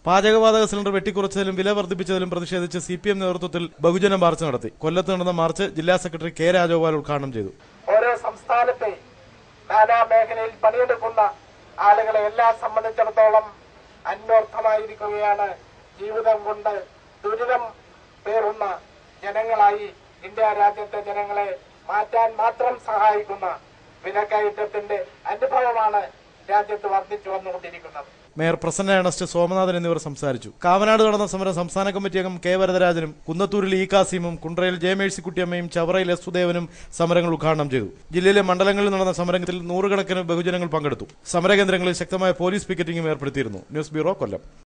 പാചകവാതക സിലിണ്ടർ വെട്ടിക്കുറച്ചതിലും വില വർദ്ധിപ്പിച്ചതിലും പ്രതിഷേധിച്ച് CPM നേതൃത്വത്തിൽ ബഹുജന മാർച്ച് നടത്തി. കൊല്ലത്ത് നടന്ന മാർച്ച് ജില്ലാ സെക്രട്ടറി കെ രാജഗോപാൽ ഉദ്ഘാടനം ചെയ്തു. ഓരോ സംസ്ഥാനത്തെ നാനാ മേഖലയിൽ പണിയെടുക്കുന്ന ആളുകളെ എല്ലാം സംബന്ധിച്ചിടത്തോളം അന്വർത്ഥമായിരിക്കുകയാണ്. ജീവിതം കൊണ്ട് ദുരിതം പേറുന്ന ജനങ്ങളായി ഇന്ത്യ രാജ്യത്തെ ജനങ്ങളെ മാറ്റാൻ മാത്രം സഹായിക്കുന്ന വിലക്കയറ്റത്തിന്റെ അനുഭവമാണ് രാജ്യത്ത് വർദ്ധിച്ചു വന്നുകൊണ്ടിരിക്കുന്നത്. മേയർ പ്രസന്ന ഏണസ്റ്റ്, സോമനാഥൻ എന്നിവർ സംസാരിച്ചു. കാവനാട് നടന്ന സമരം സംസ്ഥാന കമ്മിറ്റി അംഗം കെ വരദരാജനും, കുന്നത്തൂരിൽ ഇ കാസിമും, കുണ്ട്രയിൽ ജെ മേഴ്സിക്കുട്ടിയമ്മയും, ചവറയിൽ എസ് സുദേവനും സമരങ്ങൾ ഉദ്ഘാടനം ചെയ്തു. ജില്ലയിലെ മണ്ഡലങ്ങളിൽ നടന്ന സമരത്തിൽ നൂറുകണക്കിന് ബഹുജനങ്ങൾ പങ്കെടുത്തു. സമരകേന്ദ്രങ്ങളിൽ ശക്തമായ പോലീസ് പിക്കറ്റിംഗും ഏർപ്പെടുത്തിയിരുന്നു. ന്യൂസ് ബ്യൂറോ, കൊല്ലം.